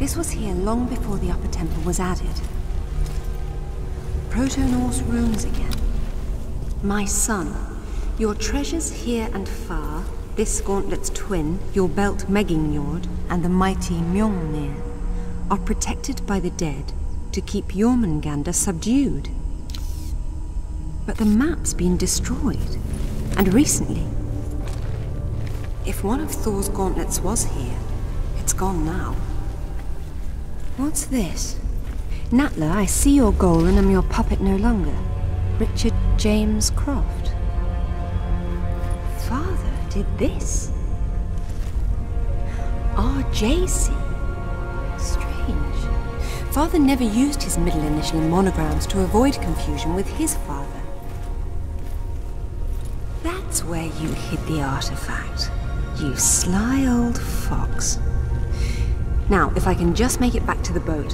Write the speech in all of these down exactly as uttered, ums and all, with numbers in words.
This was here long before the Upper Temple was added. Proto-Norse runes again. My son, your treasures here and far, this gauntlet's twin, your belt Megingjord, and the mighty Mjolnir, are protected by the dead to keep Jormungandr subdued. But the map's been destroyed, and recently. If one of Thor's gauntlets was here, it's gone now. What's this? Natla, I see your goal and am your puppet no longer. Richard James Croft. Father did this? R J C. Strange. Father never used his middle initial in monograms to avoid confusion with his father. That's where you hid the artifact. You sly old fox. Now, if I can just make it back to the boat.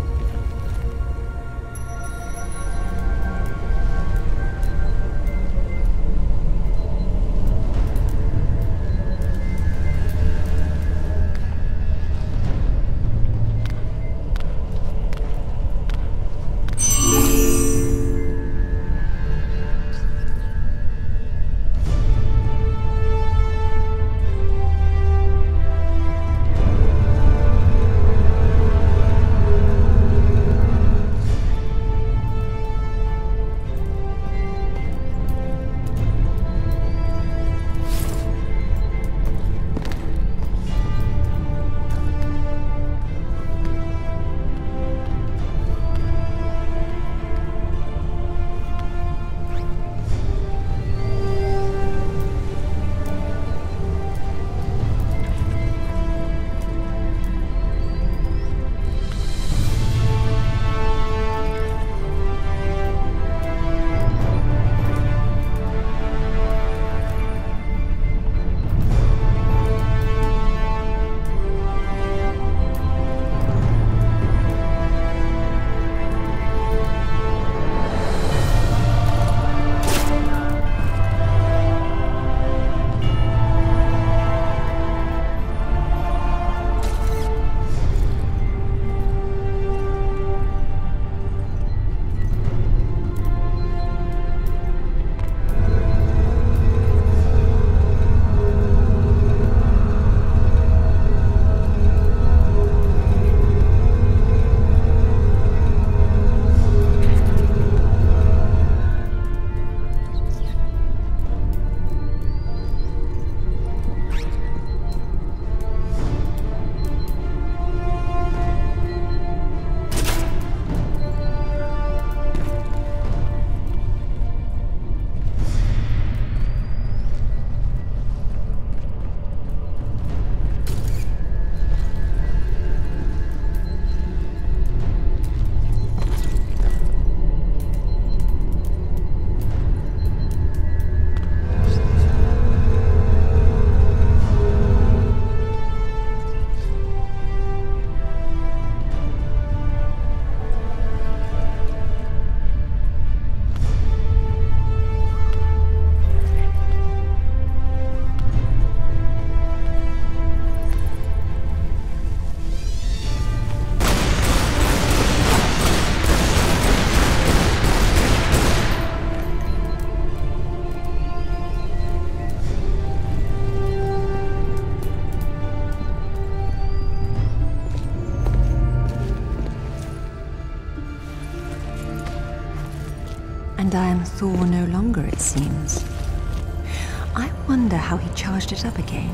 And I am Thor no longer, it seems. I wonder how he charged it up again.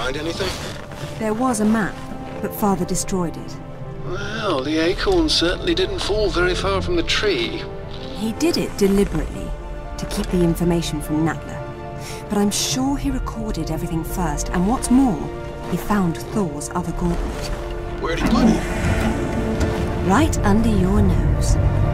find anything? There was a map, but Father destroyed it. Well, the acorn certainly didn't fall very far from the tree. He did it deliberately, to keep the information from Natla. But I'm sure he recorded everything first, and what's more, he found Thor's other gauntlet. Where'd he put it? Right under your nose.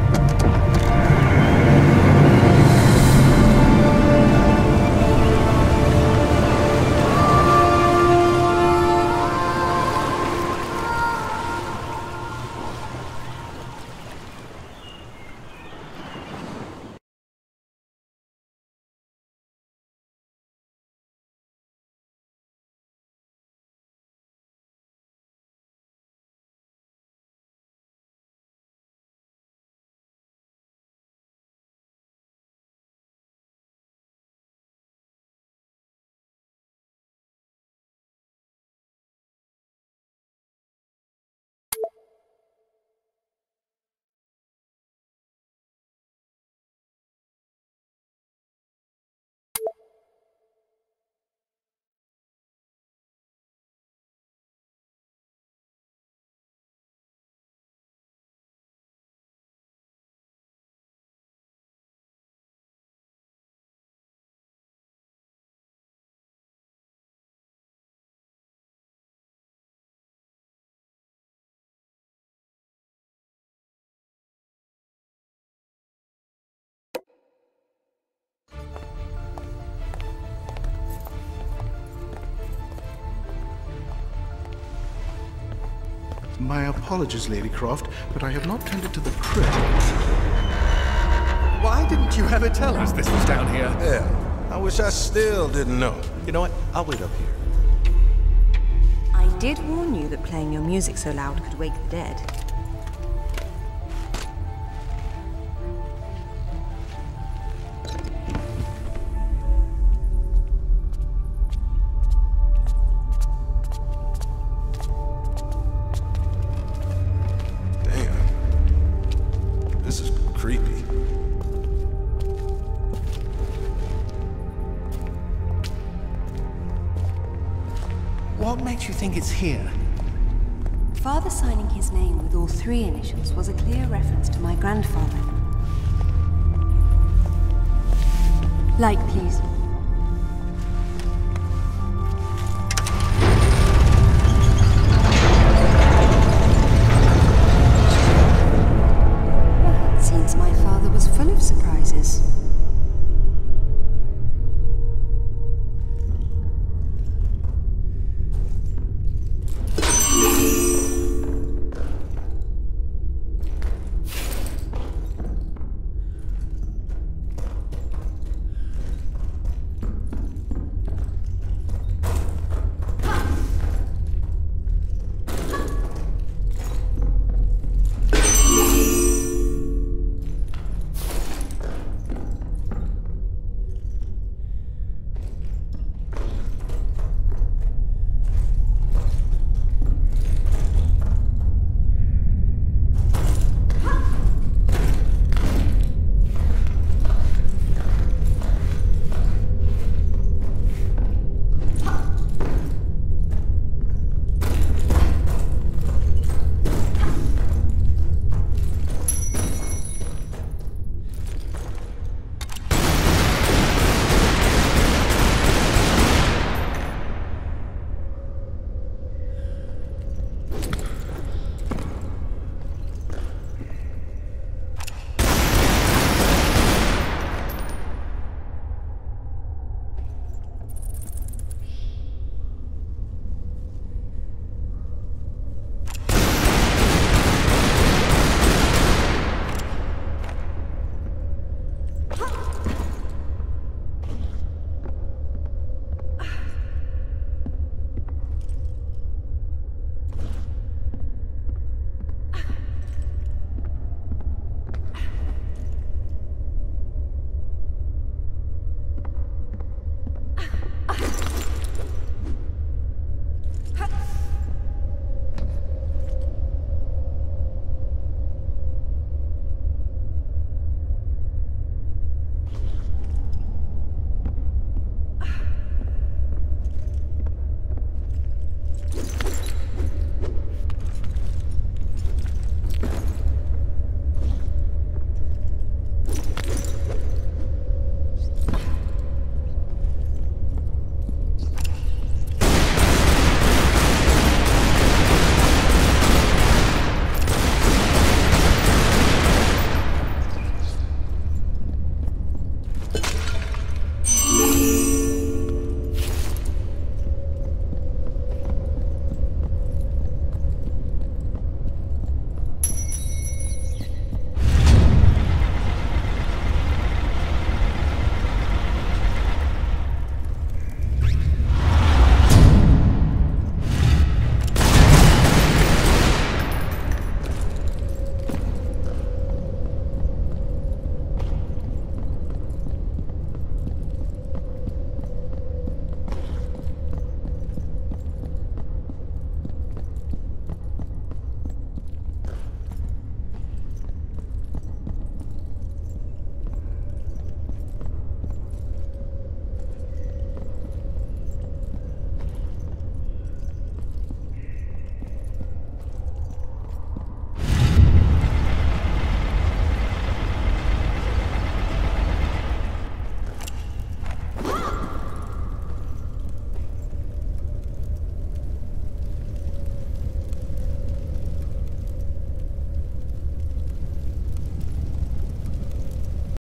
My apologies, Lady Croft, but I have not tended to the crypt. Why didn't you ever tell us this was down here? Yeah, I wish I still didn't know. You know what? I'll wait up here. I did warn you that playing your music so loud could wake the dead. What makes you think it's here? Father signing his name with all three initials was a clear reference to my grandfather. Light, please.